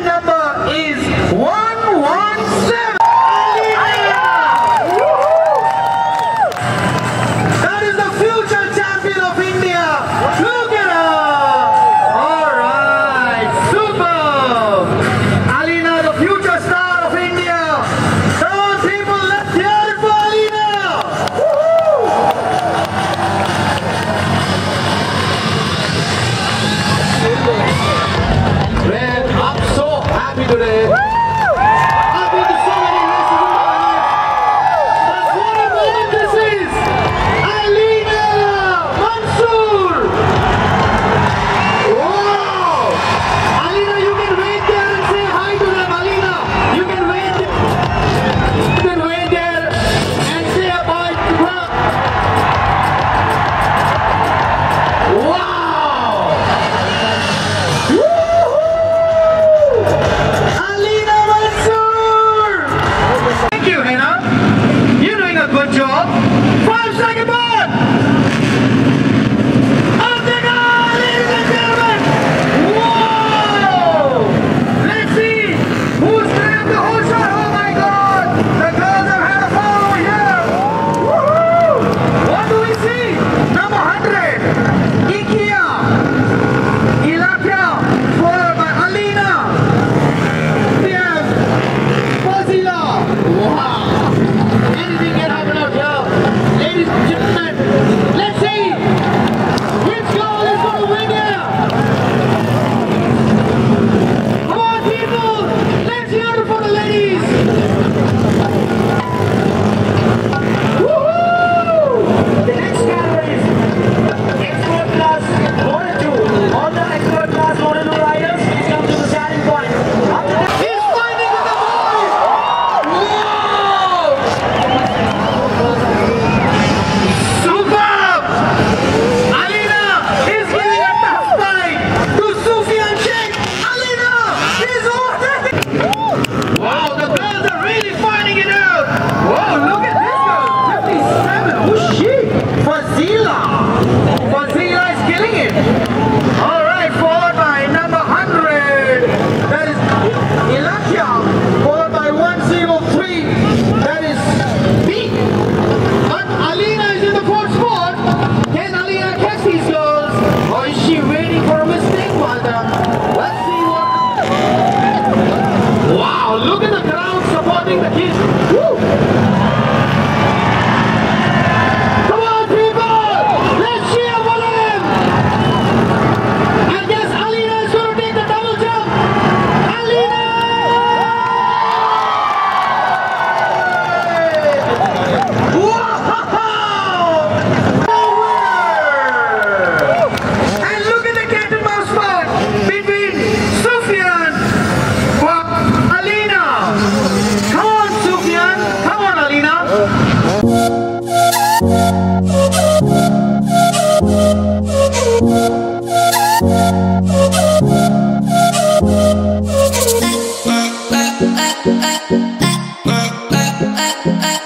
number is 117. That is the future champion of India. Look at her. Alright, super. Alina, the future star of India. Come on people, let's hear it for Alina. Man, I'm so happy today. I've been to so many races in my life. But what a moment this is! Alina Mansoor! Wow! Alina, you can wait there and say hi to them. Alina, you can wait there. You can wait there and say bye to her. Wow! Alina Mansoor! Thank you, Hannah. You're doing a good job. 5-second ball! Up they go, ladies and gentlemen! Whoa! Let's see who's grabbed the whole shot. Oh my God! The girls have had a fall over here. Woohoo! What do we see? Number 100, Ikia, Ilakia, followed by Alina. We have Fazila. Wow! Anything can happen out here. Ladies and gentlemen, let's see which girl is going to win here. Come on, people. Let's hear it for the ladies. Woohoo! The next category is expert class 1 and 2. All the expert class 1 and 2 riders, please come to the starting point. He's finding with the boy! Whoa! Superb! Alina is giving a tough fight to Sufyan Sheikh. Alina is overtaking. Wow, the girls are really finding it out. Whoa, look at this girl. 57. Who's she? Fazila. Fazila is killing it. Alright, followed by number 100. That is Ilakia. Followed by 103. That is B. But Alina is in the 4th spot. Can Alina catch these girls? Or is she waiting for a mistake while done? Let's see what. Wow, look at the crowd supporting the kids. Woo! Come on, people! Let's cheer for them! I guess Alina is going to take the double jump. Alina! Wow! And look at the cat and mouse fight between Sufyan and Alina. Come on, Sufyan. Come on, Alina. I